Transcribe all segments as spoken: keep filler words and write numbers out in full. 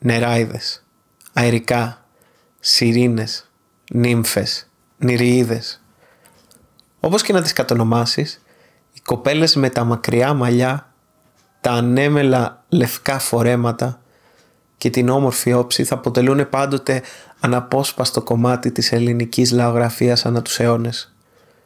νεράιδες, αερικά, σιρήνες, νύμφες, νηριείδες. Όπως και να τις κατονομάσεις, οι κοπέλες με τα μακριά μαλλιά, τα ανέμελα λευκά φορέματα και την όμορφη όψη θα αποτελούν πάντοτε αναπόσπαστο κομμάτι της ελληνικής λαογραφίας ανά τους αιώνες.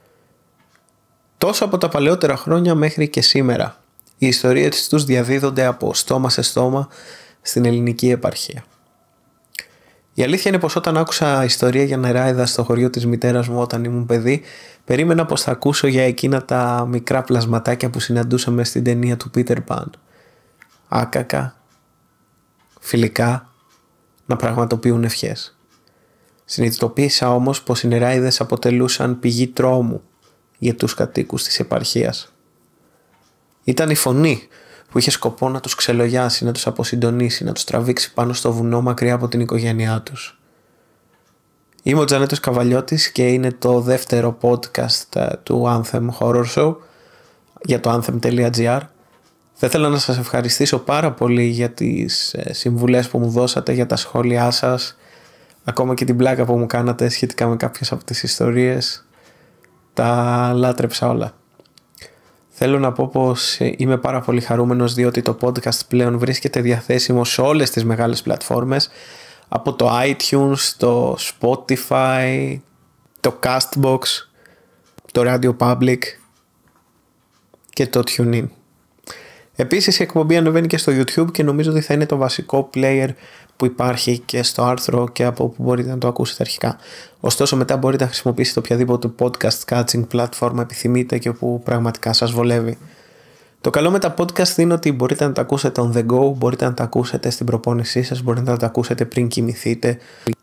Τόσο από τα παλαιότερα χρόνια μέχρι και σήμερα, οι ιστορίες τους διαδίδονται από στόμα σε στόμα στην ελληνική επαρχία. Η αλήθεια είναι πως όταν άκουσα ιστορία για νεράιδα στο χωριό της μητέρας μου όταν ήμουν παιδί, περίμενα πως θα ακούσω για εκείνα τα μικρά πλασματάκια που συναντούσαμε στην ταινία του Peter Pan. Άκακα, φιλικά, να πραγματοποιούν ευχές. Συνειδητοποίησα όμως πως οι νεράιδες αποτελούσαν πηγή τρόμου για τους κατοίκους της επαρχίας. Ήταν η φωνή που είχε σκοπό να τους ξελογιάσει, να τους αποσυντονίσει, να τους τραβήξει πάνω στο βουνό μακριά από την οικογένειά τους. Είμαι ο Τζανέτος Καβαλιώτης και είναι το δεύτερο podcast του Anthem Horror Show για το anthem τελεία gr. Θα ήθελα να σας ευχαριστήσω πάρα πολύ για τις συμβουλές που μου δώσατε, για τα σχόλιά σας, ακόμα και την πλάκα που μου κάνατε σχετικά με κάποιες από τις ιστορίες. Τα λάτρεψα όλα. Θέλω να πω πως είμαι πάρα πολύ χαρούμενος διότι το podcast πλέον βρίσκεται διαθέσιμο σε όλες τις μεγάλες πλατφόρμες, από το iTunes, το Spotify, το Castbox, το Radio Public και το TuneIn. Επίσης η εκπομπή ανεβαίνει και στο YouTube και νομίζω ότι θα είναι το βασικό player που υπάρχει και στο άρθρο και από όπου μπορείτε να το ακούσετε αρχικά. Ωστόσο μετά μπορείτε να χρησιμοποιήσετε οποιαδήποτε podcast catching platform επιθυμείτε και που πραγματικά σας βολεύει. Το καλό με τα podcast είναι ότι μπορείτε να τα ακούσετε on the go, μπορείτε να τα ακούσετε στην προπόνησή σας, μπορείτε να τα ακούσετε πριν κοιμηθείτε.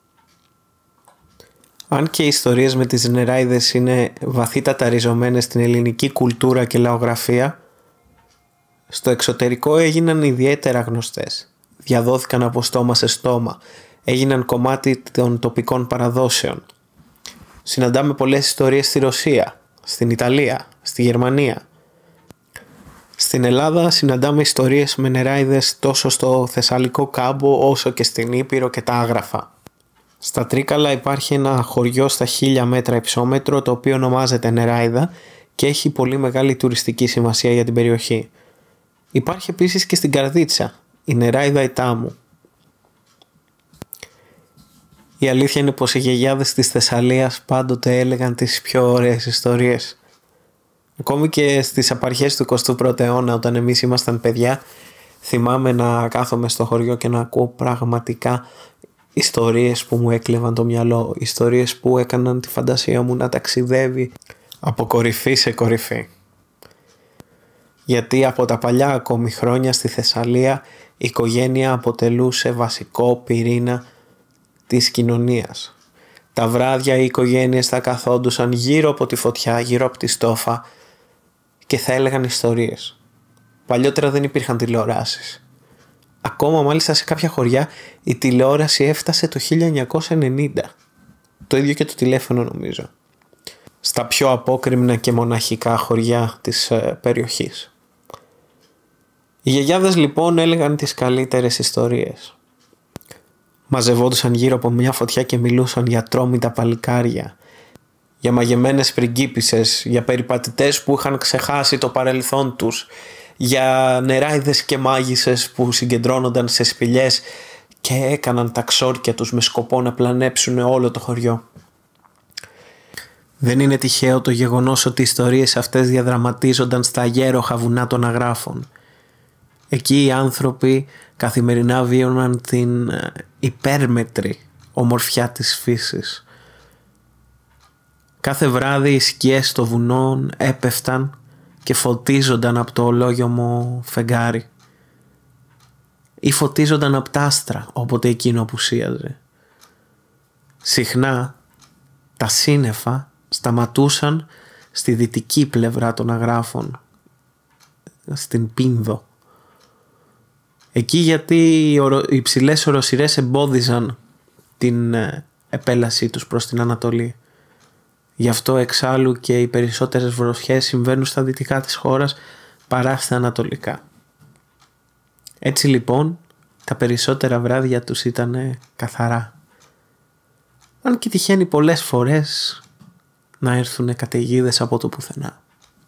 Αν και οι ιστορίες με τις νεράιδες είναι βαθύτατα ριζωμένες στην ελληνική κουλτούρα και λαογραφία, στο εξωτερικό έγιναν ιδιαίτερα γνωστές. Διαδόθηκαν από στόμα σε στόμα, έγιναν κομμάτι των τοπικών παραδόσεων. Συναντάμε πολλές ιστορίες στη Ρωσία, στην Ιταλία, στη Γερμανία. Στην Ελλάδα συναντάμε ιστορίες με νεράιδες τόσο στο Θεσσαλικό κάμπο όσο και στην Ήπειρο και τα Άγραφα. Στα Τρίκαλα υπάρχει ένα χωριό στα χίλια μέτρα υψόμετρο το οποίο ονομάζεται Νεράιδα και έχει πολύ μεγάλη τουριστική σημασία για την περιοχή. Υπάρχει επίσης και στην Καρδίτσα, η νεράιδα η Τάμου. Η αλήθεια είναι πως οι γιαγιάδες της Θεσσαλίας πάντοτε έλεγαν τις πιο ωραίες ιστορίες. Ακόμη και στις απαρχές του εικοστού πρώτου αιώνα, όταν εμείς ήμασταν παιδιά, θυμάμαι να κάθομαι στο χωριό και να ακούω πραγματικά ιστορίες που μου έκλεβαν το μυαλό, ιστορίες που έκαναν τη φαντασία μου να ταξιδεύει από κορυφή σε κορυφή. Γιατί από τα παλιά ακόμη χρόνια στη Θεσσαλία η οικογένεια αποτελούσε βασικό πυρήνα της κοινωνίας. Τα βράδια οι οικογένειες θα καθόντουσαν γύρω από τη φωτιά, γύρω από τη στόφα και θα έλεγαν ιστορίες. Παλιότερα δεν υπήρχαν τηλεοράσεις. Ακόμα μάλιστα σε κάποια χωριά η τηλεόραση έφτασε το χίλια εννιακόσια ενενήντα. Το ίδιο και το τηλέφωνο νομίζω. Στα πιο απόκρημνα και μοναχικά χωριά της ε, περιοχής. Οι γιαγιάδες λοιπόν έλεγαν τις καλύτερες ιστορίες. Μαζευόντουσαν γύρω από μια φωτιά και μιλούσαν για τρόμητα παλικάρια, για μαγεμένες πριγκίπισσες, για περιπατητές που είχαν ξεχάσει το παρελθόν τους, για νεράιδες και μάγισσες που συγκεντρώνονταν σε σπηλιές και έκαναν τα ξόρκια τους με σκοπό να πλανέψουν όλο το χωριό. Δεν είναι τυχαίο το γεγονός ότι οι ιστορίες αυτές διαδραματίζονταν στα αγέροχα βουνά των Αγράφων. Εκεί οι άνθρωποι καθημερινά βίωναν την υπέρμετρη ομορφιά της φύσης. Κάθε βράδυ οι σκιές των βουνών έπεφταν και φωτίζονταν από το ολόγιομο φεγγάρι ή φωτίζονταν από τα άστρα όποτε εκείνο απουσίαζε. Συχνά τα σύννεφα σταματούσαν στη δυτική πλευρά των Αγράφων, στην Πίνδο. Εκεί γιατί οι υψηλές οροσειρές εμπόδιζαν την επέλασή τους προς την Ανατολή. Γι' αυτό εξάλλου και οι περισσότερες βροχές συμβαίνουν στα δυτικά της χώρας παρά στα ανατολικά. Έτσι λοιπόν τα περισσότερα βράδια τους ήταν καθαρά. Αν και τυχαίνει πολλές φορές να έρθουν καταιγίδες από το πουθενά.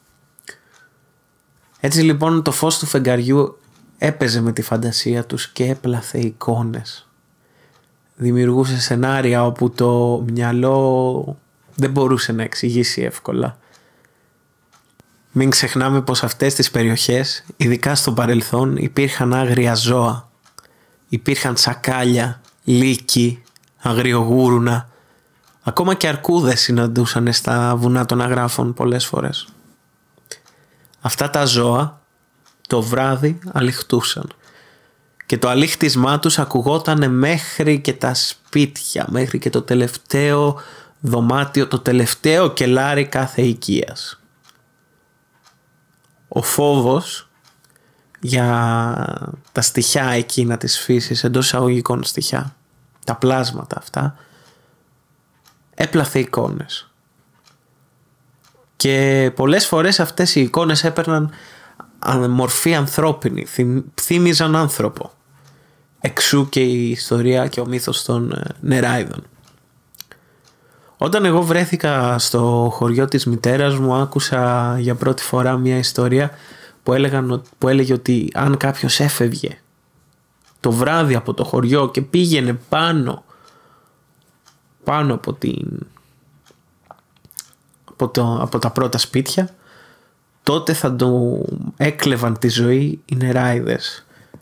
Έτσι λοιπόν το φως του φεγγαριού έπαιζε με τη φαντασία τους και έπλαθε εικόνες. Δημιουργούσε σενάρια όπου το μυαλό δεν μπορούσε να εξηγήσει εύκολα. Μην ξεχνάμε πως αυτές τις περιοχές, ειδικά στο παρελθόν, υπήρχαν άγρια ζώα. Υπήρχαν σακάλια, λύκοι, αγριογούρουνα. Ακόμα και αρκούδες συναντούσαν στα βουνά των Αγράφων πολλές φορές. Αυτά τα ζώα το βράδυ αλιχτούσαν και το αλίχτισμά τους ακουγόταν μέχρι και τα σπίτια, μέχρι και το τελευταίο δωμάτιο, το τελευταίο κελάρι κάθε οικίας. Ο φόβος για τα στοιχιά εκείνα της φύσης, εντός εισαγωγικών στοιχιά, τα πλάσματα αυτά, έπλαθε εικόνες. Και πολλές φορές αυτές οι εικόνες έπαιρναν μορφή ανθρώπινη, θύμιζαν άνθρωπο. Εξού και η ιστορία και ο μύθος των νεράιδων. Όταν εγώ βρέθηκα στο χωριό της μητέρας μου, άκουσα για πρώτη φορά μια ιστορία που, έλεγαν, που έλεγε ότι αν κάποιος έφευγε το βράδυ από το χωριό και πήγαινε πάνω πάνω από, την, από, το, από τα πρώτα σπίτια, τότε θα το έκλεβαν τη ζωή οι νεράιδες.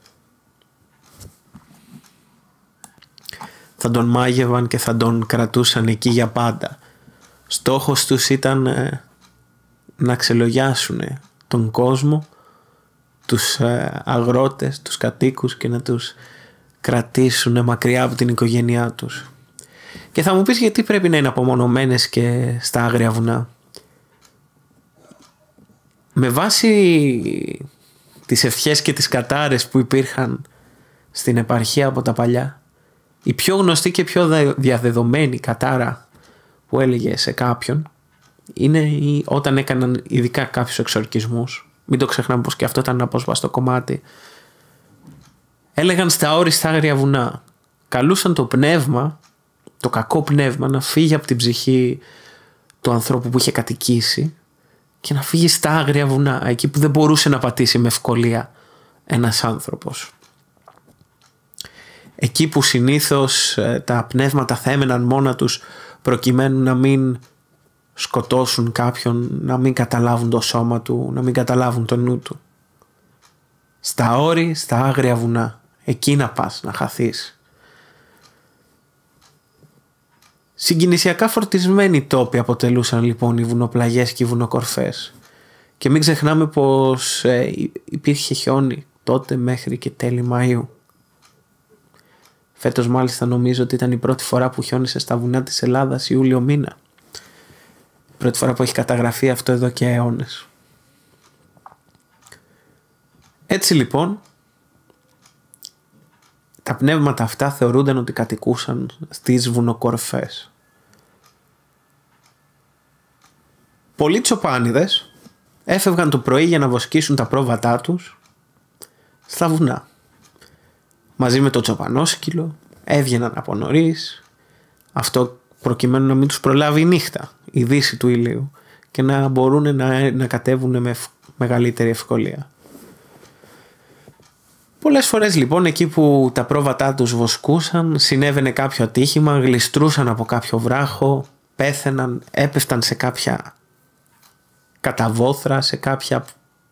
Θα τον μάγευαν και θα τον κρατούσαν εκεί για πάντα. Στόχος τους ήταν ε, να ξελογιάσουν τον κόσμο, τους ε, αγρότες, τους κατοίκους και να τους κρατήσουν μακριά από την οικογένειά τους. Και θα μου πεις γιατί πρέπει να είναι απομονωμένες και στα άγρια βουνά. Με βάση τις ευχές και τις κατάρες που υπήρχαν στην επαρχία από τα παλιά, η πιο γνωστή και πιο διαδεδομένη κατάρα που έλεγε σε κάποιον είναι η, όταν έκαναν ειδικά κάποιους εξορκισμούς. Μην το ξεχνάμε πως και αυτό ήταν ένα απόσπαστο κομμάτι. Έλεγαν στα όριστα άγρια βουνά. Καλούσαν το πνεύμα, το κακό πνεύμα, να φύγει από την ψυχή του ανθρώπου που είχε κατοικήσει και να φύγει στα άγρια βουνά, εκεί που δεν μπορούσε να πατήσει με ευκολία ένας άνθρωπος. Εκεί που συνήθως τα πνεύματα θα έμεναν μόνα τους προκειμένου να μην σκοτώσουν κάποιον, να μην καταλάβουν το σώμα του, να μην καταλάβουν το νου του. Στα όρη, στα άγρια βουνά, εκεί να πας να χαθείς. Συγκινησιακά φορτισμένοι τόποι αποτελούσαν λοιπόν οι βουνοπλαγιές και οι βουνοκορφές. Και μην ξεχνάμε πως ε, υπήρχε χιόνι τότε μέχρι και τέλη Μαΐου. Φέτος μάλιστα νομίζω ότι ήταν η πρώτη φορά που χιόνισε στα βουνά της Ελλάδας Ιούλιο μήνα. Πρώτη φορά που έχει καταγραφεί αυτό εδώ και αιώνες. Έτσι λοιπόν, τα πνεύματα αυτά θεωρούνταν ότι κατοικούσαν στις βουνοκορφές. Πολλοί τσοπάνιδες έφευγαν το πρωί για να βοσκήσουν τα πρόβατά τους στα βουνά. Μαζί με το τσοπανόσκυλο έβγαιναν από νωρίς, αυτό προκειμένου να μην τους προλάβει η νύχτα, η δύση του ηλίου, και να μπορούν να, να κατέβουν με μεγαλύτερη ευκολία. Πολλές φορές λοιπόν εκεί που τα πρόβατά τους βοσκούσαν συνέβαινε κάποιο ατύχημα, γλιστρούσαν από κάποιο βράχο, πέθαιναν, έπεφταν σε κάποια καταβόθρα, σε κάποια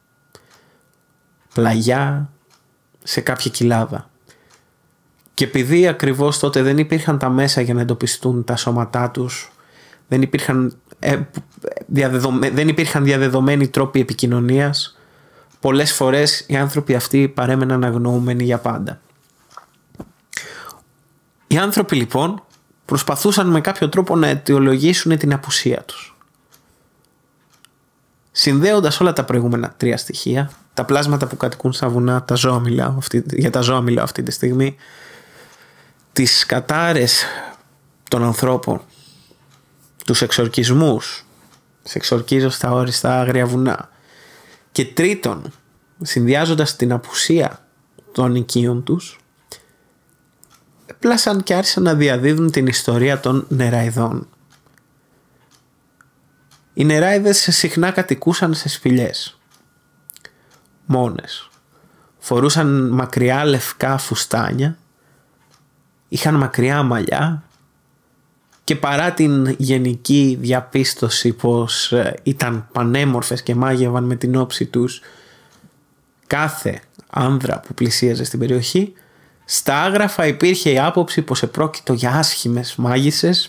πλαγιά, σε κάποια κοιλάδα. Και επειδή ακριβώς τότε δεν υπήρχαν τα μέσα για να εντοπιστούν τα σώματά τους, δεν υπήρχαν, ε, διαδεδομέ, δεν υπήρχαν διαδεδομένοι τρόποι επικοινωνίας, πολλές φορές οι άνθρωποι αυτοί παρέμεναν αγνοούμενοι για πάντα. Οι άνθρωποι λοιπόν προσπαθούσαν με κάποιο τρόπο να αιτιολογήσουν την απουσία τους. Συνδέοντας όλα τα προηγούμενα τρία στοιχεία, τα πλάσματα που κατοικούν στα βουνά, τα ζώα μιλάω, αυτή, για τα ζώα μιλάω αυτή τη στιγμή, τις κατάρες των ανθρώπων, τους εξορκισμούς, σε εξορκίζω στα όριστα άγρια βουνά, και τρίτον, συνδυάζοντας την απουσία των οικείων τους, έπλασαν και άρχισαν να διαδίδουν την ιστορία των νεραϊδών. Οι νεράιδες συχνά κατοικούσαν σε σπηλιές, μόνες. Φορούσαν μακριά λευκά φουστάνια, είχαν μακριά μαλλιά και παρά την γενική διαπίστωση πως ήταν πανέμορφες και μάγευαν με την όψη τους κάθε άνδρα που πλησίαζε στην περιοχή, στα άγραφα υπήρχε η άποψη πως επρόκειτο για άσχημες μάγισσες,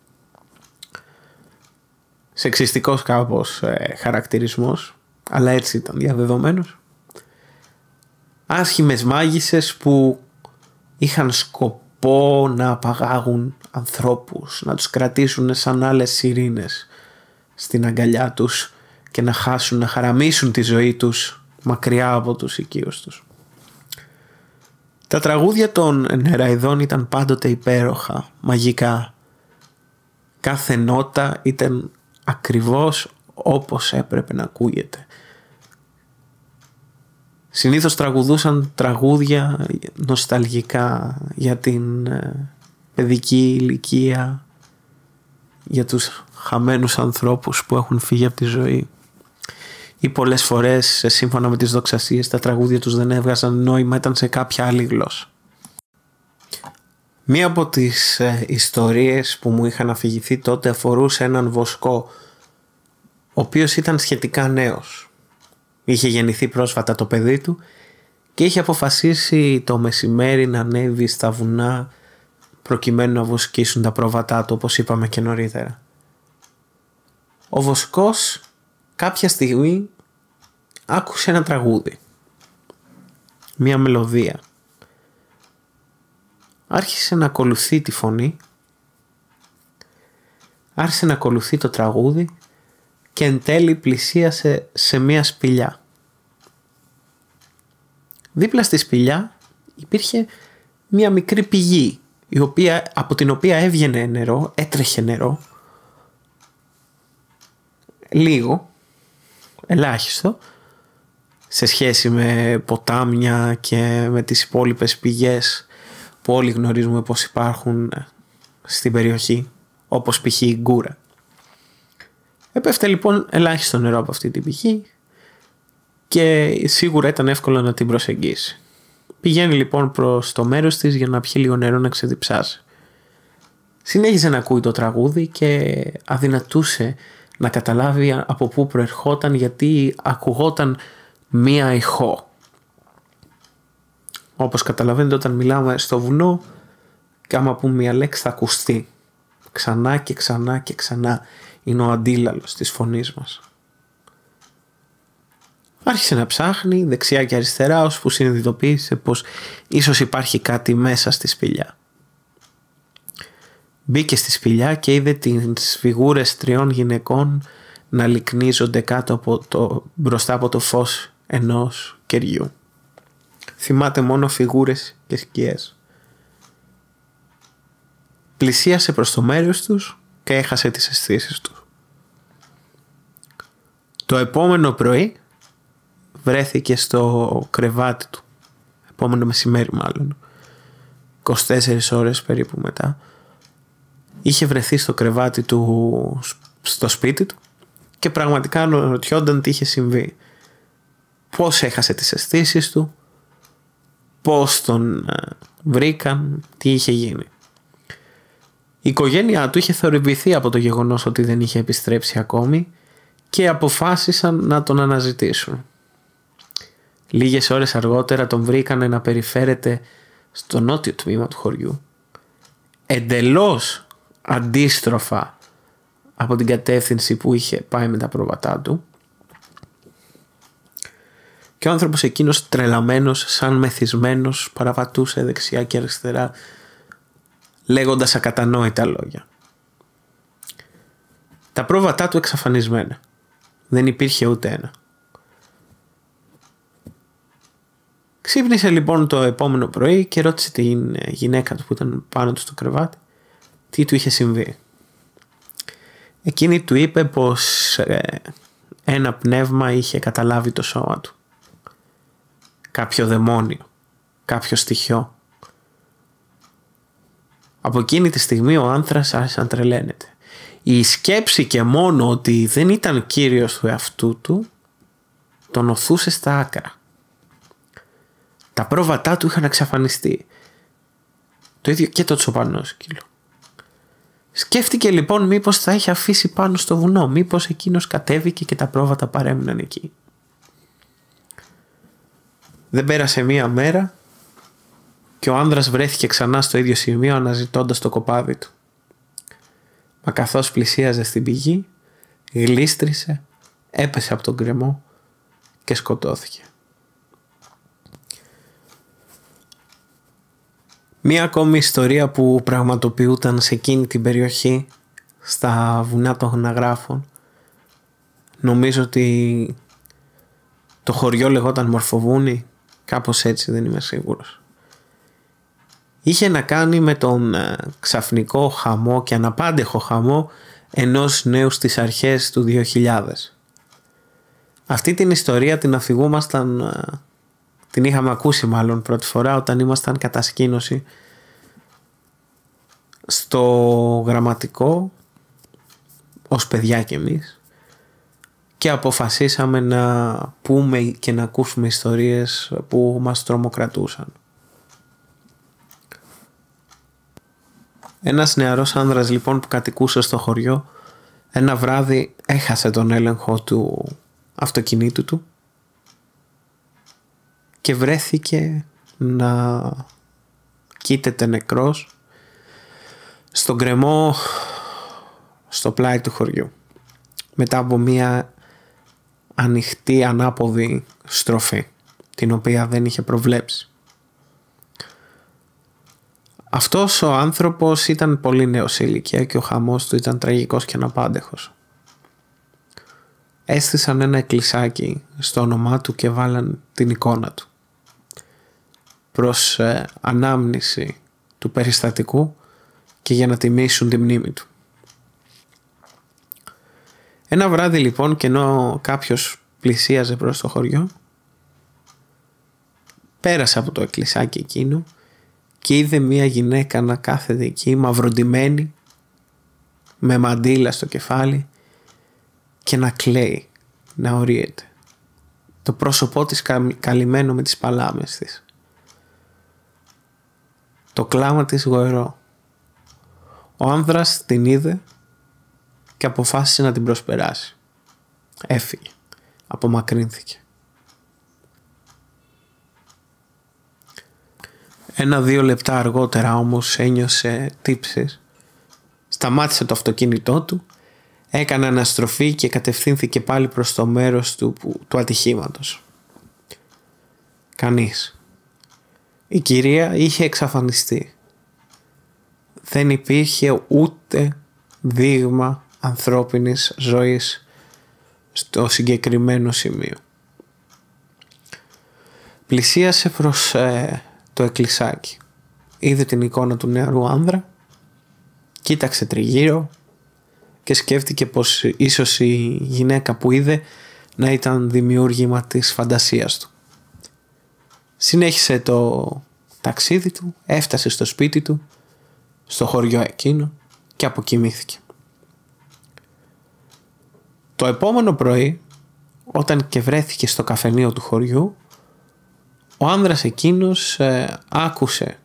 σεξιστικός κάπως ε, χαρακτηρισμός, αλλά έτσι ήταν διαδεδομένος, άσχημες μάγισσες που είχαν σκοπό να απαγάγουν ανθρώπους, να τους κρατήσουν σαν άλλες σιρήνες στην αγκαλιά τους και να χάσουν, να χαραμίσουν τη ζωή τους μακριά από τους οικείους τους. Τα τραγούδια των νεραϊδών ήταν πάντοτε υπέροχα, μαγικά. Κάθε νότα ήταν ακριβώς όπως έπρεπε να ακούγεται. Συνήθως τραγουδούσαν τραγούδια νοσταλγικά για την παιδική ηλικία, για τους χαμένους ανθρώπους που έχουν φύγει από τη ζωή, ή πολλές φορές σύμφωνα με τις δοξασίες τα τραγούδια τους δεν έβγαζαν νόημα, ήταν σε κάποια άλλη γλώσσα. Μία από τις ε, ιστορίες που μου είχαν αφηγηθεί τότε αφορούσε έναν βοσκό, ο οποίος ήταν σχετικά νέος. Είχε γεννηθεί πρόσφατα το παιδί του και είχε αποφασίσει το μεσημέρι να ανέβει στα βουνά προκειμένου να βοσκήσουν τα πρόβατά του, όπως είπαμε και νωρίτερα. Ο βοσκός κάποια στιγμή άκουσε ένα τραγούδι, μία μελωδία. Άρχισε να ακολουθεί τη φωνή, άρχισε να ακολουθεί το τραγούδι και εν τέλει πλησίασε σε μία σπηλιά. Δίπλα στη σπηλιά υπήρχε μία μικρή πηγή, η οποία, από την οποία έβγαινε νερό, έτρεχε νερό, λίγο, ελάχιστο, σε σχέση με ποτάμια και με τις υπόλοιπες πηγές που όλοι γνωρίζουμε πως υπάρχουν στην περιοχή, όπως π.χ. η Γκούρα. Έπεφτε λοιπόν ελάχιστο νερό από αυτή την πηγή και σίγουρα ήταν εύκολο να την προσεγγίσει. Πηγαίνει λοιπόν προς το μέρος της για να πιει λίγο νερό να ξεδιψάσει. Συνέχιζε να ακούει το τραγούδι και αδυνατούσε να καταλάβει από πού προερχόταν, γιατί ακουγόταν μία ηχό. Όπως καταλαβαίνετε, όταν μιλάμε στο βουνό και άμα πούμε μία λέξη θα ακουστεί ξανά και ξανά και ξανά. Είναι ο αντίλαλος της φωνής μας. Άρχισε να ψάχνει δεξιά και αριστερά, ώσπου συνειδητοποίησε πως ίσως υπάρχει κάτι μέσα στη σπηλιά. Μπήκε στη σπηλιά και είδε τις φιγούρες τριών γυναικών να λυκνίζονται κάτω από το, μπροστά από το φως ενός κεριού. Θυμάται μόνο φιγούρες και σκιές. Πλησίασε προς το μέρος τους και έχασε τις αισθήσεις του. Το επόμενο πρωί βρέθηκε στο κρεβάτι του, επόμενο μεσημέρι μάλλον, είκοσι τέσσερις ώρες περίπου μετά, είχε βρεθεί στο κρεβάτι του στο σπίτι του και πραγματικά αναρωτιόνταν τι είχε συμβεί. Πώς έχασε τις αισθήσεις του, πώς τον βρήκαν, τι είχε γίνει. Η οικογένειά του είχε θορυβηθεί από το γεγονός ότι δεν είχε επιστρέψει ακόμη και αποφάσισαν να τον αναζητήσουν. Λίγες ώρες αργότερα τον βρήκανε να περιφέρεται στο νότιο τμήμα του χωριού, εντελώς αντίστροφα από την κατεύθυνση που είχε πάει με τα πρόβατά του, και ο άνθρωπος εκείνος, τρελαμένος, σαν μεθυσμένος, παραβατούσε δεξιά και αριστερά λέγοντας ακατανόητα λόγια. Τα πρόβατά του εξαφανισμένα. Δεν υπήρχε ούτε ένα. Ξύπνησε λοιπόν το επόμενο πρωί και ρώτησε την γυναίκα του που ήταν πάνω του στο κρεβάτι τι του είχε συμβεί. Εκείνη του είπε πως ε, ένα πνεύμα είχε καταλάβει το σώμα του. Κάποιο δαιμόνιο, κάποιο στοιχείο. Από εκείνη τη στιγμή ο άνθρας άρχισε να τρελαίνεται. Η σκέψη και μόνο ότι δεν ήταν κύριος του εαυτού του τον οθούσε στα άκρα. Τα πρόβατά του είχαν εξαφανιστεί. Το ίδιο και το τσοπανόσκυλο. Σκέφτηκε λοιπόν μήπως θα είχε αφήσει πάνω στο βουνό, μήπως εκείνος κατέβηκε και τα πρόβατα παρέμειναν εκεί. Δεν πέρασε μία μέρα και ο άνδρας βρέθηκε ξανά στο ίδιο σημείο αναζητώντας το κοπάδι του. Μα καθώς πλησίαζε στην πηγή, γλίστρισε, έπεσε από τον γκρεμό και σκοτώθηκε. Μία ακόμη ιστορία που πραγματοποιούταν σε εκείνη την περιοχή, στα βουνά των Γναγράφων. Νομίζω ότι το χωριό λεγόταν Μορφοβούνι, κάπως έτσι, δεν είμαι σίγουρος. Είχε να κάνει με τον ξαφνικό χαμό και αναπάντεχο χαμό ενός νέου στις αρχές του δύο χιλιάδες. Αυτή την ιστορία την αφηγούμασταν, την είχαμε ακούσει μάλλον πρώτη φορά όταν ήμασταν κατασκήνωση στο γραμματικό ως παιδιά κι εμείς και αποφασίσαμε να πούμε και να ακούσουμε ιστορίες που μας τρομοκρατούσαν. Ένας νεαρός άνδρας λοιπόν που κατοικούσε στο χωριό ένα βράδυ έχασε τον έλεγχο του αυτοκινήτου του και βρέθηκε να κοίταται νεκρός στον γκρεμό στο πλάι του χωριού μετά από μια ανοιχτή ανάποδη στροφή την οποία δεν είχε προβλέψει. Αυτός ο άνθρωπος ήταν πολύ νέος σε ηλικία και ο χαμός του ήταν τραγικός και αναπάντεχος. Έστησαν ένα εκκλησάκι στο όνομά του και βάλαν την εικόνα του προς ε, ανάμνηση του περιστατικού και για να τιμήσουν τη μνήμη του. Ένα βράδυ λοιπόν, και ενώ κάποιος πλησίαζε προς το χωριό, πέρασε από το εκκλησάκι εκείνο και είδε μία γυναίκα να κάθεται εκεί μαυροντημένη με μαντήλα στο κεφάλι και να κλαίει, να ορίεται, το πρόσωπό της καλυμμένο με τις παλάμες της, το κλάμα της γοερό. Ο άνδρας την είδε και αποφάσισε να την προσπεράσει. Έφυγε, απομακρύνθηκε. Ένα-δύο λεπτά αργότερα όμως ένιωσε τύψεις, σταμάτησε το αυτοκίνητό του, έκανε αναστροφή και κατευθύνθηκε πάλι προς το μέρος του, που, του ατυχήματος. Κανείς. Η κυρία είχε εξαφανιστεί. Δεν υπήρχε ούτε δείγμα ανθρώπινης ζωής στο συγκεκριμένο σημείο. Πλησίασε προς ε, το εκκλησάκι. Είδε την εικόνα του νεαρού άνδρα, κοίταξε τριγύρω και σκέφτηκε πως ίσως η γυναίκα που είδε να ήταν δημιούργημα της φαντασίας του. Συνέχισε το ταξίδι του, έφτασε στο σπίτι του, στο χωριό εκείνο και αποκοιμήθηκε. Το επόμενο πρωί, όταν και βρέθηκε στο καφενείο του χωριού, ο άνδρας εκείνος ε, άκουσε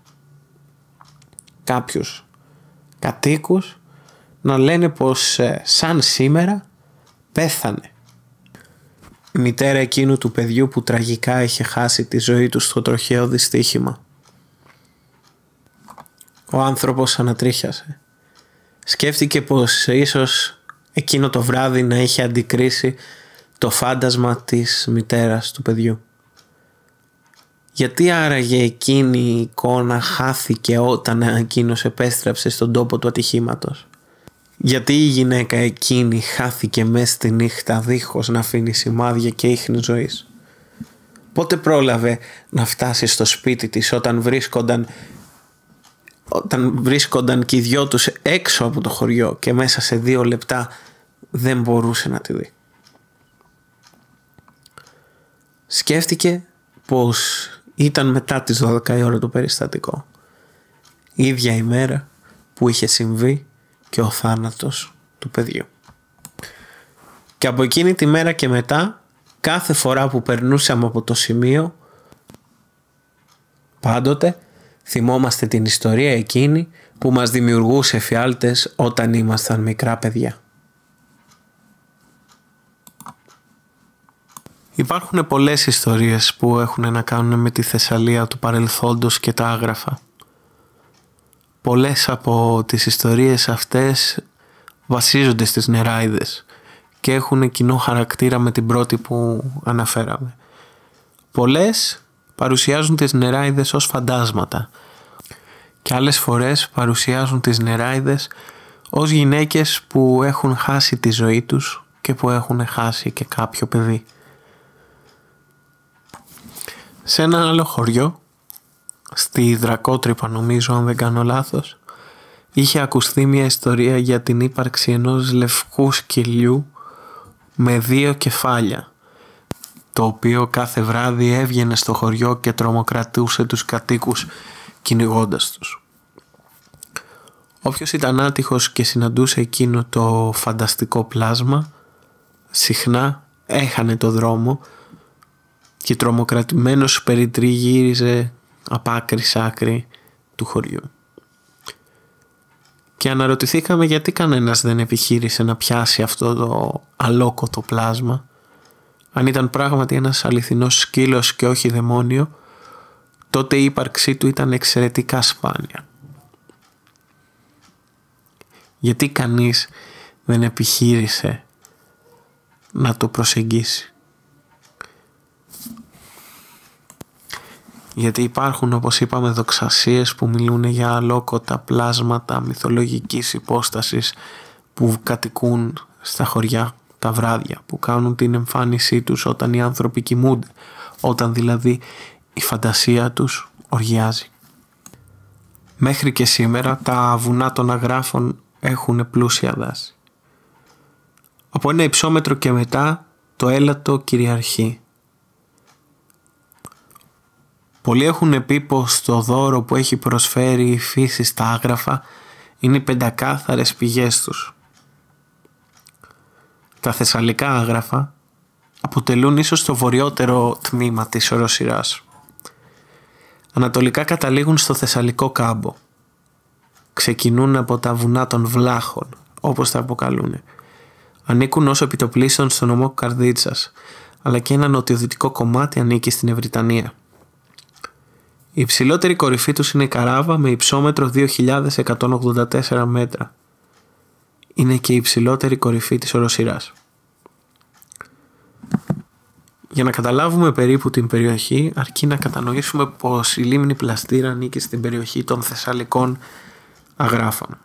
κάποιους κατοίκους να λένε πως ε, σαν σήμερα πέθανε η μητέρα εκείνου του παιδιού που τραγικά είχε χάσει τη ζωή του στο τροχαίο δυστύχημα. Ο άνθρωπος ανατρίχιασε. Σκέφτηκε πως ίσως εκείνο το βράδυ να είχε αντικρίσει το φάντασμα της μητέρας του παιδιού. Γιατί άραγε εκείνη η εικόνα χάθηκε όταν εκείνος επέστρεψε στον τόπο του ατυχήματος? Γιατί η γυναίκα εκείνη χάθηκε μες στη νύχτα δίχως να αφήνει σημάδια και ίχνη ζωής? Πότε πρόλαβε να φτάσει στο σπίτι της όταν βρίσκονταν, όταν βρίσκονταν και οι δυο τους έξω από το χωριό και μέσα σε δύο λεπτά δεν μπορούσε να τη δει? Σκέφτηκε πως ήταν μετά τις δώδεκα η ώρα το περιστατικό. η ίδια ημέρα που είχε συμβεί και ο θάνατος του παιδιού. Και από εκείνη τη μέρα και μετά, κάθε φορά που περνούσαμε από το σημείο, πάντοτε θυμόμαστε την ιστορία εκείνη που μας δημιουργούσε εφιάλτες όταν ήμασταν μικρά παιδιά. Υπάρχουν πολλές ιστορίες που έχουν να κάνουν με τη Θεσσαλία του παρελθόντος και τα άγραφα. Πολλές από τις ιστορίες αυτές βασίζονται στις νεράιδες και έχουν κοινό χαρακτήρα με την πρώτη που αναφέραμε. Πολλές παρουσιάζουν τις νεράιδες ως φαντάσματα και άλλες φορές παρουσιάζουν τις νεράιδες ως γυναίκες που έχουν χάσει τη ζωή τους και που έχουν χάσει και κάποιο παιδί. Σε ένα άλλο χωριό, στη Δρακότρυπα νομίζω αν δεν κάνω λάθος, είχε ακουστεί μια ιστορία για την ύπαρξη ενός λευκού σκυλιού με δύο κεφάλια, το οποίο κάθε βράδυ έβγαινε στο χωριό και τρομοκρατούσε τους κατοίκους κυνηγώντας τους. Όποιος ήταν άτυχος και συναντούσε εκείνο το φανταστικό πλάσμα, συχνά έχανε το δρόμο και τρομοκρατημένος περιτριγύριζε απ' άκρη σ' άκρη του χωριού. Και αναρωτηθήκαμε γιατί κανένας δεν επιχείρησε να πιάσει αυτό το αλόκοτο πλάσμα. Αν ήταν πράγματι ένας αληθινός σκύλος και όχι δαιμόνιο, τότε η ύπαρξή του ήταν εξαιρετικά σπάνια. Γιατί κανείς δεν επιχείρησε να το προσεγγίσει? Γιατί υπάρχουν, όπως είπαμε, δοξασίες που μιλούν για αλόκοτα πλάσματα μυθολογικής υπόστασης που κατοικούν στα χωριά τα βράδια, που κάνουν την εμφάνισή τους όταν οι άνθρωποι κοιμούνται, όταν δηλαδή η φαντασία τους οργιάζει. Μέχρι και σήμερα τα βουνά των Αγράφων έχουν πλούσια δάση. Από ένα υψόμετρο και μετά το έλατο κυριαρχεί. Πολλοί έχουν πει πως το δώρο που έχει προσφέρει η φύση στα Άγραφα είναι οι πεντακάθαρες πηγές τους. Τα Θεσσαλικά Άγραφα αποτελούν ίσως το βορειότερο τμήμα της οροσειράς. Ανατολικά καταλήγουν στο Θεσσαλικό κάμπο. Ξεκινούν από τα βουνά των Βλάχων, όπως τα αποκαλούν. Ανήκουν ως επιτοπλίστων στο νομό Καρδίτσας, αλλά και ένα νοτιοδυτικό κομμάτι ανήκει στην Ευρυτανία. Η υψηλότερη κορυφή τους είναι η Καράβα με υψόμετρο δύο χιλιάδες εκατόν ογδόντα τέσσερα μέτρα. Είναι και η υψηλότερη κορυφή της οροσειράς. Για να καταλάβουμε περίπου την περιοχή, αρκεί να κατανοήσουμε πως η λίμνη Πλαστήρα ανήκει στην περιοχή των Θεσσαλικών Αγράφων.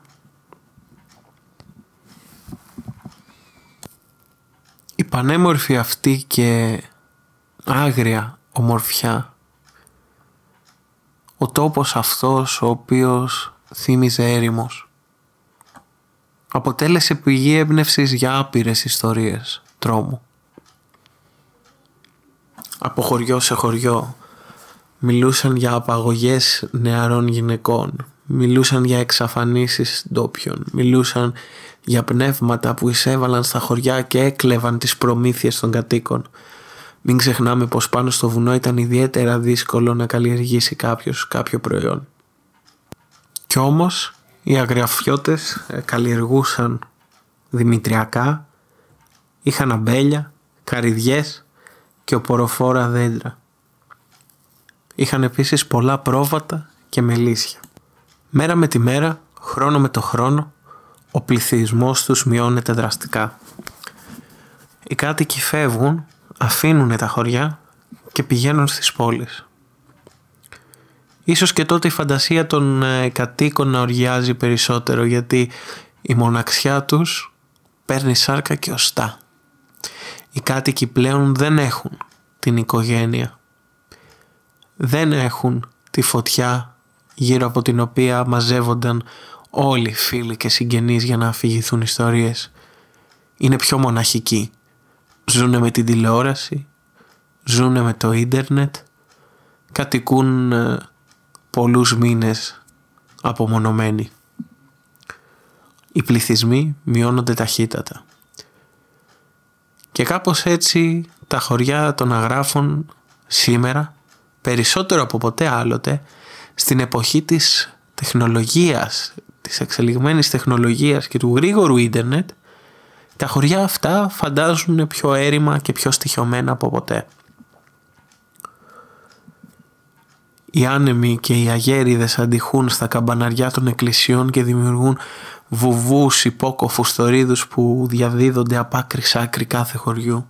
Η πανέμορφη αυτή και άγρια ομορφιά, ο τόπος αυτός ο οποίος θύμιζε έρημος, αποτέλεσε πηγή έμπνευσης για άπειρες ιστορίες τρόμου. Από χωριό σε χωριό μιλούσαν για απαγωγές νεαρών γυναικών, μιλούσαν για εξαφανίσεις ντόπιων, μιλούσαν για πνεύματα που εισέβαλαν στα χωριά και έκλεβαν τις προμήθειες των κατοίκων. Μην ξεχνάμε πως πάνω στο βουνό ήταν ιδιαίτερα δύσκολο να καλλιεργήσει κάποιος κάποιο προϊόν. Κι όμως οι αγριαφιώτες καλλιεργούσαν δημητριακά, είχαν αμπέλια, καρυδιές και οποροφόρα δέντρα. Είχαν επίσης πολλά πρόβατα και μελίσια. Μέρα με τη μέρα, χρόνο με το χρόνο, ο πληθυσμός τους μειώνεται δραστικά. Οι κάτοικοι φεύγουν, αφήνουν τα χωριά και πηγαίνουν στις πόλεις. Ίσως και τότε η φαντασία των ε, κατοίκων να οργιάζει περισσότερο, γιατί η μοναξιά τους παίρνει σάρκα και οστά. Οι κάτοικοι πλέον δεν έχουν την οικογένεια. Δεν έχουν τη φωτιά γύρω από την οποία μαζεύονταν όλοι οι φίλοι και συγγενείς για να αφηγηθούν ιστορίες. Είναι πιο μοναχικοί. Ζούνε με την τηλεόραση, ζούνε με το ίντερνετ, κατοικούν ε, πολλούς μήνες απομονωμένοι. Οι πληθυσμοί μειώνονται ταχύτατα. Και κάπως έτσι τα χωριά των αγράφων σήμερα, περισσότερο από ποτέ άλλοτε, στην εποχή της τεχνολογίας, της εξελιγμένης τεχνολογίας και του γρήγορου ίντερνετ, τα χωριά αυτά φαντάζουν πιο έρημα και πιο στοιχειωμένα από ποτέ. Οι άνεμοι και οι αγέριδες αντιχούν στα καμπαναριά των εκκλησιών και δημιουργούν βουβούς υπόκοφους θορύδους που διαδίδονται απ' άκρη σ' άκρη κάθε χωριού.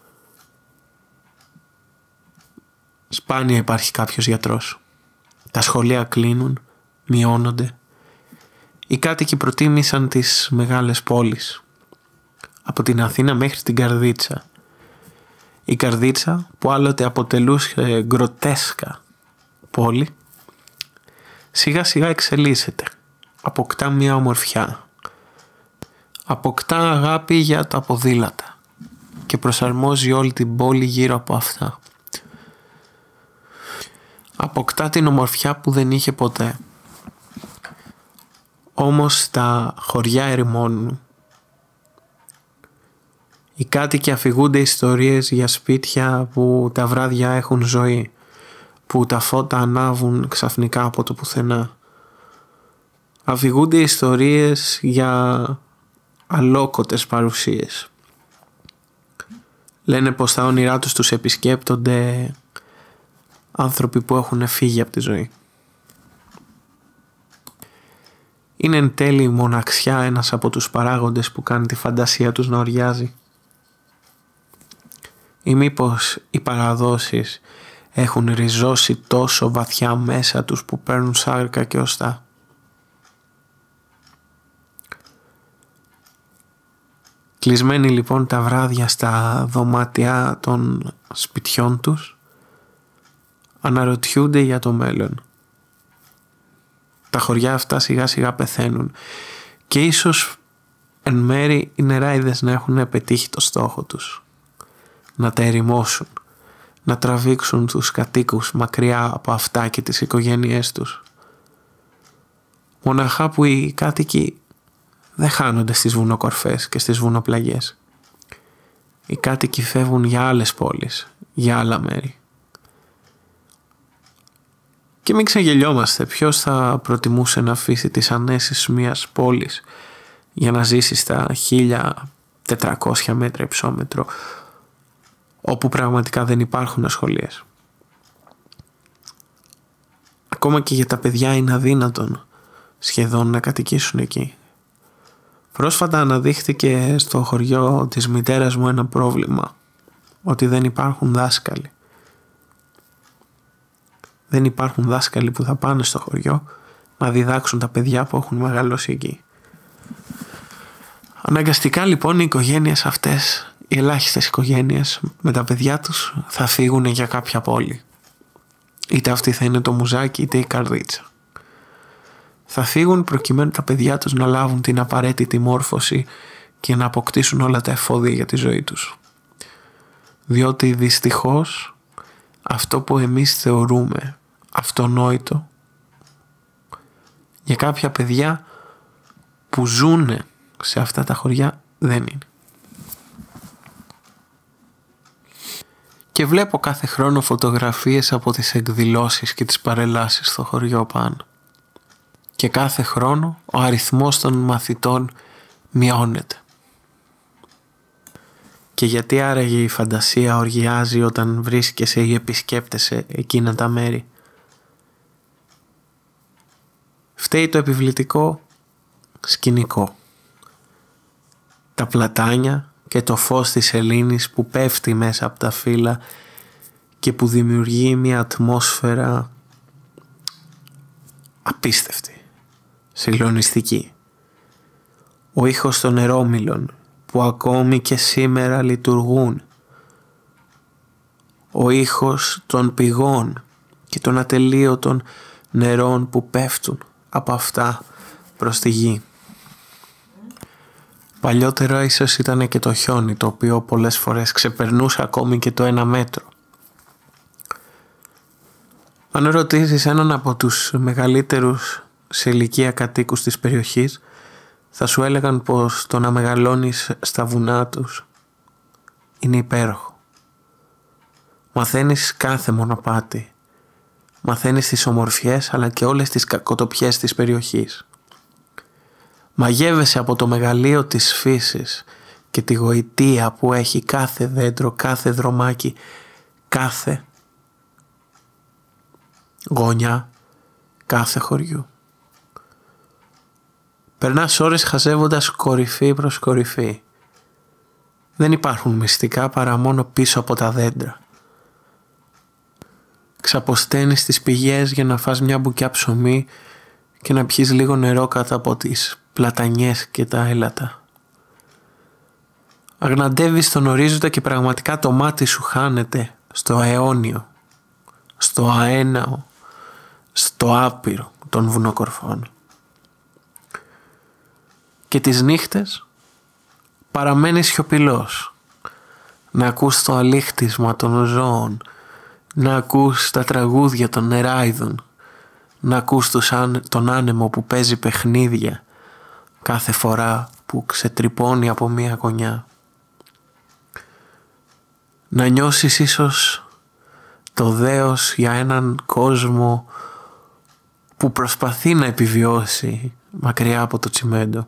Σπάνια υπάρχει κάποιος γιατρός. Τα σχολεία κλείνουν, μειώνονται. Οι κάτοικοι προτίμησαν τις μεγάλες πόλεις. Από την Αθήνα μέχρι την Καρδίτσα. Η Καρδίτσα που άλλοτε αποτελούσε γκροτέσκα πόλη, σιγά σιγά εξελίσσεται. Αποκτά μια ομορφιά. Αποκτά αγάπη για τα ποδήλατα και προσαρμόζει όλη την πόλη γύρω από αυτά. Αποκτά την ομορφιά που δεν είχε ποτέ. Όμως τα χωριά ερημώνουν. Οι κάτοικοι αφηγούνται ιστορίες για σπίτια που τα βράδια έχουν ζωή, που τα φώτα ανάβουν ξαφνικά από το πουθενά. Αφηγούνται ιστορίες για αλόκοτες παρουσίες. Λένε πως τα όνειρά τους τους επισκέπτονται άνθρωποι που έχουν φύγει από τη ζωή. Είναι εν τέλει η μοναξιά ένας από τους παράγοντες που κάνει τη φαντασία τους να οριάζει? Ή μήπως οι παραδόσεις έχουν ριζώσει τόσο βαθιά μέσα τους που παίρνουν σάρκα και οστά? Κλεισμένοι λοιπόν τα βράδια στα δωμάτια των σπιτιών τους, αναρωτιούνται για το μέλλον. Τα χωριά αυτά σιγά σιγά πεθαίνουν και ίσως εν μέρει οι νεράιδες να έχουν πετύχει το στόχο τους. Να τα ερημώσουν, να τραβήξουν τους κατοίκους μακριά από αυτά και τις οικογένειές τους. Μοναχά που οι κάτοικοι δεν χάνονται στις βουνοκορφές και στις βουνοπλαγιές. Οι κάτοικοι φεύγουν για άλλες πόλεις, για άλλα μέρη. Και μην ξεγελιόμαστε, ποιος θα προτιμούσε να αφήσει τις ανέσεις μιας πόλης για να ζήσει στα χίλια τετρακόσια μέτρα υψόμετρο, όπου πραγματικά δεν υπάρχουν σχολείες. Ακόμα και για τα παιδιά είναι αδύνατον σχεδόν να κατοικήσουν εκεί. Πρόσφατα αναδείχθηκε στο χωριό της μητέρας μου ένα πρόβλημα, ότι δεν υπάρχουν δάσκαλοι. Δεν υπάρχουν δάσκαλοι που θα πάνε στο χωριό να διδάξουν τα παιδιά που έχουν μεγαλώσει εκεί. Αναγκαστικά λοιπόν οι οικογένειες αυτές, οι ελάχιστες οικογένειες με τα παιδιά τους θα φύγουν για κάποια πόλη. Είτε αυτή θα είναι το Μουζάκι είτε η Καρδίτσα. Θα φύγουν προκειμένου τα παιδιά τους να λάβουν την απαραίτητη μόρφωση και να αποκτήσουν όλα τα εφόδια για τη ζωή τους. Διότι δυστυχώς αυτό που εμείς θεωρούμε αυτονόητο για κάποια παιδιά που ζουν σε αυτά τα χωριά δεν είναι. Και βλέπω κάθε χρόνο φωτογραφίες από τις εκδηλώσεις και τις παρελάσεις στο χωριό πάνω. Και κάθε χρόνο ο αριθμός των μαθητών μειώνεται. Και γιατί άραγε η φαντασία οργιάζει όταν βρίσκεσαι ή επισκέπτεσαι εκείνα τα μέρη? Φταίει το επιβλητικό σκηνικό. Τα πλατάνια και το φως της σελήνης που πέφτει μέσα από τα φύλλα και που δημιουργεί μια ατμόσφαιρα απίστευτη, συγκλονιστική. Ο ήχος των νερόμυλων που ακόμη και σήμερα λειτουργούν. Ο ήχος των πηγών και των ατελείωτων νερών που πέφτουν από αυτά προς τη γη. Παλιότερα ίσως ήταν και το χιόνι, το οποίο πολλές φορές ξεπερνούσε ακόμη και το ένα μέτρο. Αν ρωτήσεις έναν από τους μεγαλύτερους σε ηλικία κατοίκους της περιοχής θα σου έλεγαν πως το να μεγαλώνεις στα βουνά τους είναι υπέροχο. Μαθαίνεις κάθε μονοπάτι. Μαθαίνεις τις ομορφιές αλλά και όλες τις κακοτοπιές της περιοχής. Μαγεύεσαι από το μεγαλείο της φύσης και τη γοητεία που έχει κάθε δέντρο, κάθε δρομάκι, κάθε γωνιά, κάθε χωριού. Περνάς ώρες χαζεύοντας κορυφή προς κορυφή. Δεν υπάρχουν μυστικά παρά μόνο πίσω από τα δέντρα. Ξαποσταίνεις τις πηγές για να φας μια μπουκιά ψωμί και να πιείς λίγο νερό κάτω από τις πλατανιές και τα έλατα. Αγναντεύεις τον ορίζοντα και πραγματικά το μάτι σου χάνεται στο αιώνιο, στο αέναο, στο άπειρο των βουνοκορφών. Και τις νύχτες παραμένεις σιωπηλός, να ακούς το αλήχτισμα των ζώων, να ακούς τα τραγούδια των νεράιδων, να ακούς τον άνεμο που παίζει παιχνίδια κάθε φορά που ξετρυπώνει από μία γωνιά. Να νιώσεις ίσως το δέος για έναν κόσμο που προσπαθεί να επιβιώσει μακριά από το τσιμέντο.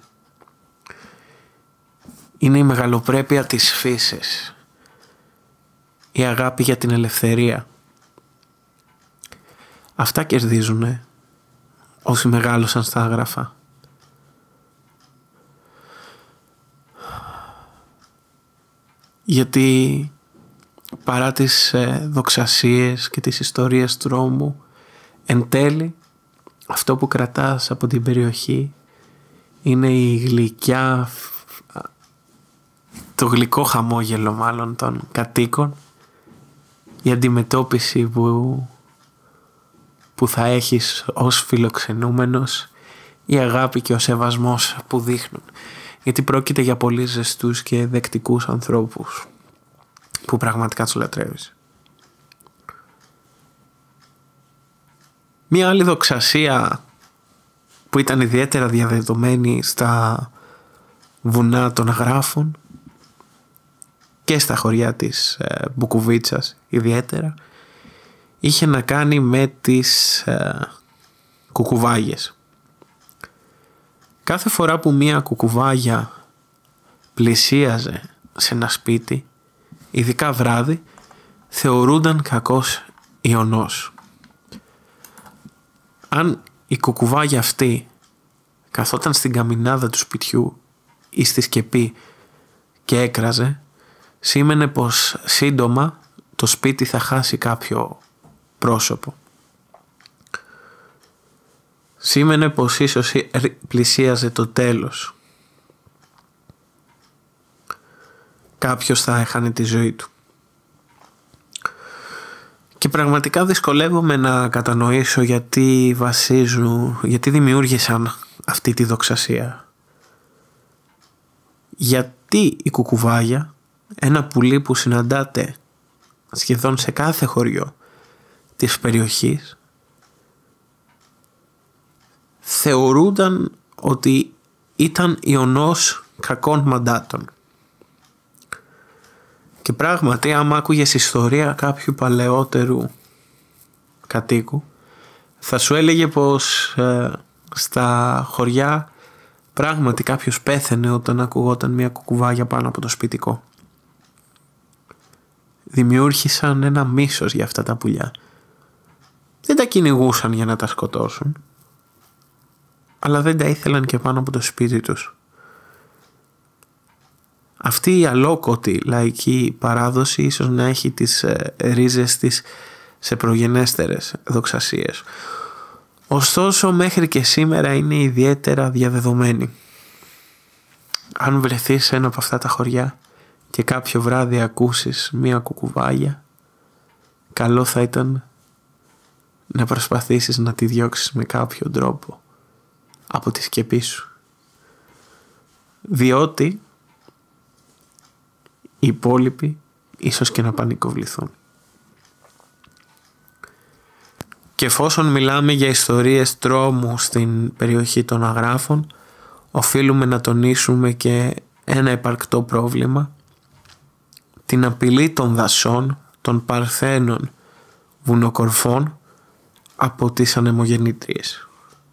Είναι η μεγαλοπρέπεια της φύσης, η αγάπη για την ελευθερία. Αυτά κερδίζουνε όσοι μεγάλωσαν στα άγραφα. Γιατί παρά τις ε, δοξασίες και τις ιστορίες του τρόμου, εν τέλει αυτό που κρατάς από την περιοχή είναι η γλυκιά, το γλυκό χαμόγελο μάλλον των κατοίκων, η αντιμετώπιση που, που θα έχεις ως φιλοξενούμενος, η αγάπη και ο σεβασμός που δείχνουν. Γιατί πρόκειται για πολύ ζεστούς και δεκτικούς ανθρώπους που πραγματικά τους λατρεύεις. Μία άλλη δοξασία που ήταν ιδιαίτερα διαδεδομένη στα βουνά των Αγράφων και στα χωριά της ε, Μπουκουβίτσας ιδιαίτερα, είχε να κάνει με τις ε, κουκουβάγες. Κάθε φορά που μία κουκουβάγια πλησίαζε σε ένα σπίτι, ειδικά βράδυ, θεωρούνταν κακός ιονός. Αν η κουκουβάγια αυτή καθόταν στην καμινάδα του σπιτιού ή στη σκεπή και έκραζε, σήμαινε πως σύντομα το σπίτι θα χάσει κάποιο πρόσωπο. Σήμαινε πως ίσως πλησίαζε το τέλος. Κάποιος θα έχανε τη ζωή του. Και πραγματικά δυσκολεύομαι να κατανοήσω γιατί βασίζουν, γιατί δημιούργησαν αυτή τη δοξασία. Γιατί η κουκουβάγια, ένα πουλί που συναντάται σχεδόν σε κάθε χωριό της περιοχής, θεωρούνταν ότι ήταν ιονός κακών μαντάτων. Και πράγματι, άμα άκουγες ιστορία κάποιου παλαιότερου κατοίκου, θα σου έλεγε πως ε, στα χωριά πράγματι κάποιος πέθαινε όταν ακουγόταν μια κουκουβάγια πάνω από το σπιτικό. Δημιούργησαν ένα μίσος για αυτά τα πουλιά. Δεν τα κυνηγούσαν για να τα σκοτώσουν, αλλά δεν τα ήθελαν και πάνω από το σπίτι τους. Αυτή η αλόκοτη λαϊκή παράδοση ίσως να έχει τις ε, ρίζες της σε προγενέστερες δοξασίες. Ωστόσο μέχρι και σήμερα είναι ιδιαίτερα διαδεδομένη. Αν βρεθείς σε ένα από αυτά τα χωριά και κάποιο βράδυ ακούσεις μία κουκουβάγια, καλό θα ήταν να προσπαθήσεις να τη διώξεις με κάποιο τρόπο από τη σκεπή σου. Διότι οι υπόλοιποι ίσως και να πανικοβληθούν. Και εφόσον μιλάμε για ιστορίες τρόμου στην περιοχή των Αγράφων, οφείλουμε να τονίσουμε και ένα υπαρκτό πρόβλημα, την απειλή των δασών, των παρθένων βουνοκορφών από τις ανεμογεννήτριες.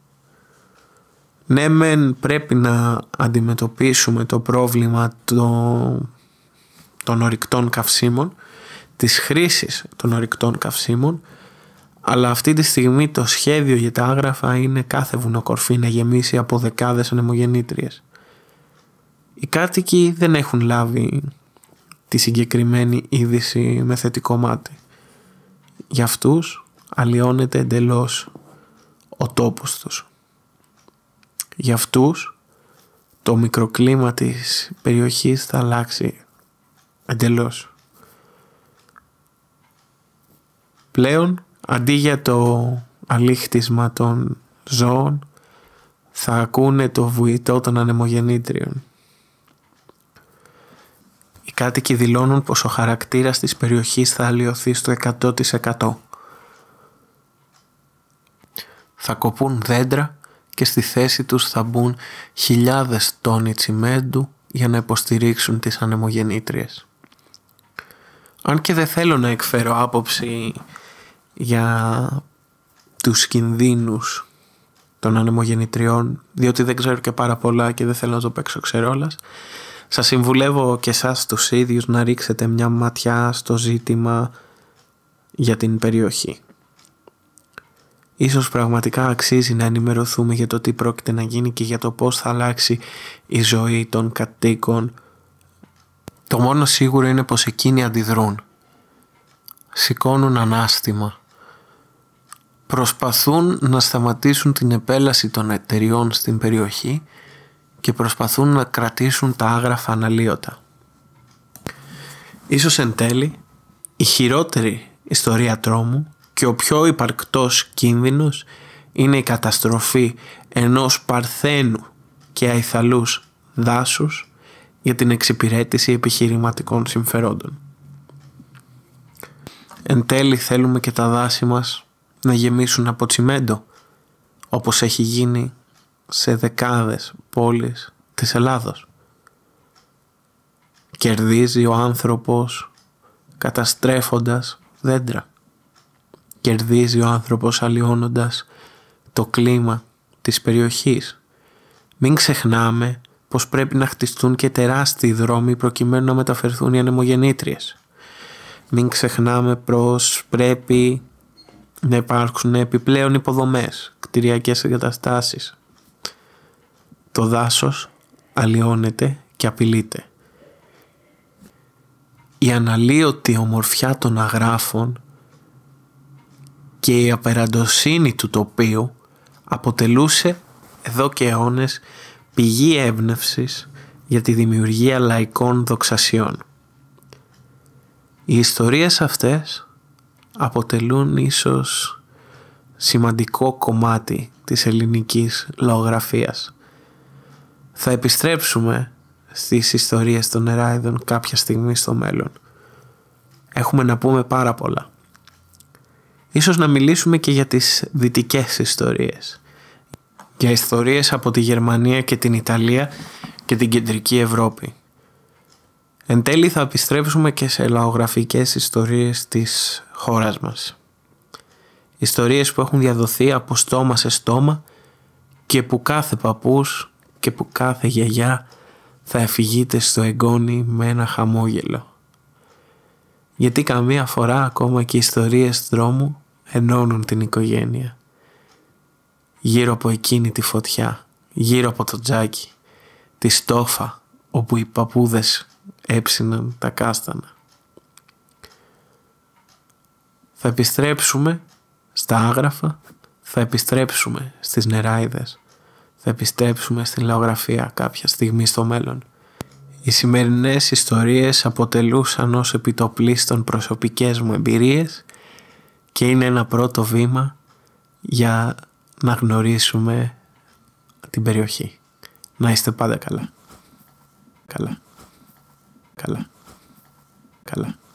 Ναι μεν πρέπει να αντιμετωπίσουμε το πρόβλημα το, των ορυκτών καυσίμων, της χρήσης των ορυκτών καυσίμων, αλλά αυτή τη στιγμή το σχέδιο για τα Άγραφα είναι κάθε βουνοκορφή να γεμίσει από δεκάδες ανεμογεννήτριες. Οι κάτοικοι δεν έχουν λάβει τη συγκεκριμένη είδηση με θετικό μάτι. Για αυτούς αλλοιώνεται εντελώς ο τόπος τους. Για αυτούς το μικροκλίμα της περιοχής θα αλλάξει εντελώς. Πλέον αντί για το αλήχτισμα των ζώων θα ακούνε το βουητό των ανεμογεννήτριων. Οι κάτοικοι δηλώνουν πως ο χαρακτήρας της περιοχής θα αλλοιωθεί στο εκατό τοις εκατό. Θα κοπούν δέντρα και στη θέση τους θα μπουν χιλιάδες τόνοι τσιμέντου για να υποστηρίξουν τις ανεμογεννήτριες. Αν και δεν θέλω να εκφέρω άποψη για τους κινδύνους των ανεμογεννητριών, διότι δεν ξέρω και πάρα πολλά και δεν θέλω να το παίξω ξερόλας, σας συμβουλεύω και εσάς τους ίδιους να ρίξετε μια ματιά στο ζήτημα για την περιοχή. Ίσως πραγματικά αξίζει να ενημερωθούμε για το τι πρόκειται να γίνει και για το πώς θα αλλάξει η ζωή των κατοίκων. Το μόνο σίγουρο είναι πως εκείνοι αντιδρούν. Σηκώνουν ανάστημα. Προσπαθούν να σταματήσουν την επέλαση των εταιριών στην περιοχή και προσπαθούν να κρατήσουν τα Άγραφα αναλύωτα. Ίσως εν τέλει η χειρότερη ιστορία τρόμου και ο πιο υπαρκτός κίνδυνος είναι η καταστροφή ενός παρθένου και αϊθαλούς δάσους για την εξυπηρέτηση επιχειρηματικών συμφερόντων. Εν τέλει θέλουμε και τα δάση μας να γεμίσουν από τσιμέντο, όπως έχει γίνει σε δεκάδες πόλεις της Ελλάδος. Κερδίζει ο άνθρωπος καταστρέφοντας δέντρα. Κερδίζει ο άνθρωπος αλλοιώνοντας το κλίμα της περιοχής. Μην ξεχνάμε πως πρέπει να χτιστούν και τεράστιοι δρόμοι προκειμένου να μεταφερθούν οι ανεμογεννήτριες. Μην ξεχνάμε πως πρέπει να υπάρξουν επιπλέον υποδομές, κτηριακές εγκαταστάσεις. Το δάσος αλλοιώνεται και απειλείται. Η αναλύωτη ομορφιά των Αγράφων και η απεραντοσύνη του τοπίου αποτελούσε εδώ και αιώνες πηγή έμπνευσης για τη δημιουργία λαϊκών δοξασιών. Οι ιστορίες αυτές αποτελούν ίσως σημαντικό κομμάτι της ελληνικής λαογραφίας. Θα επιστρέψουμε στις ιστορίες των Νεράιδων κάποια στιγμή στο μέλλον. Έχουμε να πούμε πάρα πολλά. Ίσως να μιλήσουμε και για τις δυτικές ιστορίες. Για ιστορίες από τη Γερμανία και την Ιταλία και την κεντρική Ευρώπη. Εν τέλει θα επιστρέψουμε και σε λαογραφικές ιστορίες της χώρας μας. Ιστορίες που έχουν διαδοθεί από στόμα σε στόμα και που κάθε παππούς και που κάθε γιαγιά θα εφηγείται στο εγγόνι με ένα χαμόγελο. Γιατί καμία φορά ακόμα και οι ιστορίες δρόμου ενώνουν την οικογένεια. Γύρω από εκείνη τη φωτιά, γύρω από το τζάκι, τη στόφα όπου οι παππούδες έψιναν τα κάστανα. Θα επιστρέψουμε στα Άγραφα, θα επιστρέψουμε στις Νεράιδες, θα επιστρέψουμε στην λαογραφία κάποια στιγμή στο μέλλον. Οι σημερινές ιστορίες αποτελούσαν ως επιτοπλίστων προσωπικές μου εμπειρίες και είναι ένα πρώτο βήμα για να γνωρίσουμε την περιοχή. Να είστε πάντα καλά. Καλά. Καλά. Καλά.